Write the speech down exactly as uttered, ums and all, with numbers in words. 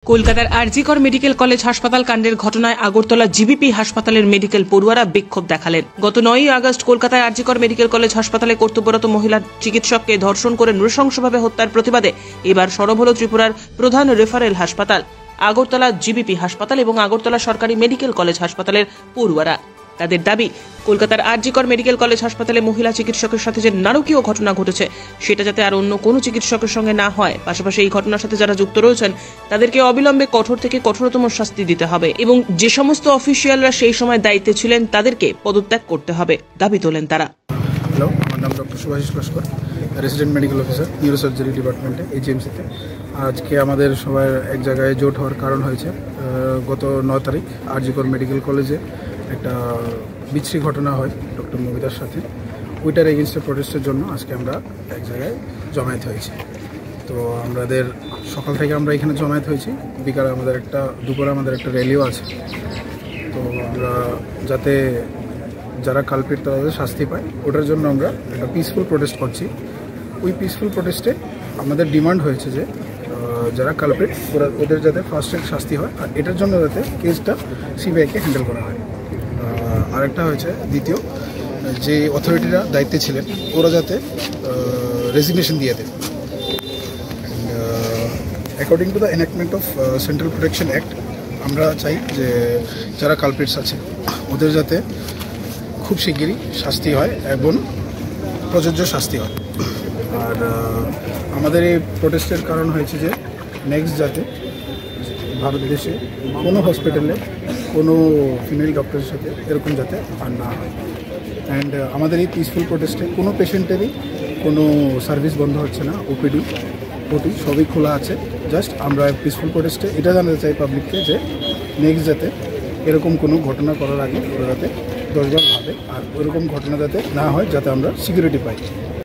কলকাতার RG Kar medical college হাসপাতাল কাণ্ডের ঘটনায় আগরতলা জিবিপি হাসপাতালের মেডিকেল পড়ুয়ারা বিক্ষোভ দেখালেন। গত নয়ই আগস্ট কলকাতায় আরজিকর মেডিকেল কলেজ হাসপাতালে কর্তব্যরত মহিলা চিকিৎসককে ধর্ষণ করে নৃশংসভাবে হত্যার প্রতিবাদে এবার সরব হল ত্রিপুরার প্রধান রেফারেল হাসপাতাল আগরতলা জিবিপি হাসপাতাল এবং আগরতলা সরকারি মেডিকেল কলেজ হাসপাতালের পড়ুয়ারা। তাদের দাবি, কলকাতার আরজিকর মেডিকেল কলেজ হাসপাতালে মহিলা চিকিৎসকের সাথে যে নারকীয় ঘটনা ঘটেছে সেটা যাতে আর অন্য কোনো চিকিৎসকের সঙ্গে না হয়, পাশাপাশি এই ঘটনার সাথে যারা যুক্ত রয়েছেন তাদেরকে অবিলম্বে কঠোর থেকে কঠোরতম শাস্তি দিতে হবে এবং যে সমস্ত অফিসিয়ালরা সেই সময় দায়িত্বে ছিলেন তাদেরকে পদত্যাগ করতে হবে দাবি তোলেন তারা। হ্যালো, আমার নাম doctor Subhasis Laskar, resident medical officer neurosurgery ডিপার্টমেন্টে এইচএমসিতে। আজকে আমাদের সবার এক জায়গায় জোট হওয়ার কারণ হয়েছে গত নয় তারিখ আরজিকর মেডিকেল কলেজে একটা বিচ্ছিরি ঘটনা হয় ডক্টর মবিতার সাথে। ওইটার এগেনস্টে প্রোটেস্টের জন্য আজকে আমরা এক জায়গায় জমায়েত হয়েছি। তো আমাদের সকাল থেকে আমরা এখানে জমায়েত হয়েছি, বিকালে আমাদের একটা দুপুরে আমাদের একটা র্যালিও আছে। তো আমরা যাতে যারা কালপিট তাদের শাস্তি পায় ওটার জন্য আমরা একটা পিসফুল প্রোটেস্ট করছি। ওই পিসফুল প্রোটেস্টে আমাদের ডিমান্ড হয়েছে যে যারা কালপিট ওরা ওদের যাতে ফার্স্ট ট্র্যাক শাস্তি হয়, আর এটার জন্য যাতে কেসটা সিবিআইকে হ্যান্ডেল করা হয়। আরেকটা হয়েছে দ্বিতীয়, যে অথরিটিরা দায়িত্বে ছিলেন ওরা যাতে রেজিগনেশন দিয়ে দেয়। According to the enactment of central protection act আমরা চাই যে যারা কালপিটস আছে ওদের যাতে খুব শিগগিরই শাস্তি হয় এবং প্রযোজ্য শাস্তি হয়। আর আমাদের এই প্রোটেস্টের কারণ হয়েছে যে নেক্সট যাতে ভারত দেশে কোনো হসপিটালে কোনো ফিমেল ডক্টরের সাথে এরকম যাতে আর না হয়। অ্যান্ড আমাদের এই পিসফুল প্রোটেস্টে কোনো পেশেন্টেরই কোনো সার্ভিস বন্ধ হচ্ছে না, ওপিডি ওটি সবই খোলা আছে। জাস্ট আমরা পিসফুল প্রোটেস্টে এটা জানাতে চাই পাবলিককে যে নেক্সট যাতে এরকম কোনো ঘটনা করার আগে ওরা যাতে দশবার ভাবে, আর ওরকম ঘটনা যাতে না হয়, যাতে আমরা সিকিউরিটি পাই।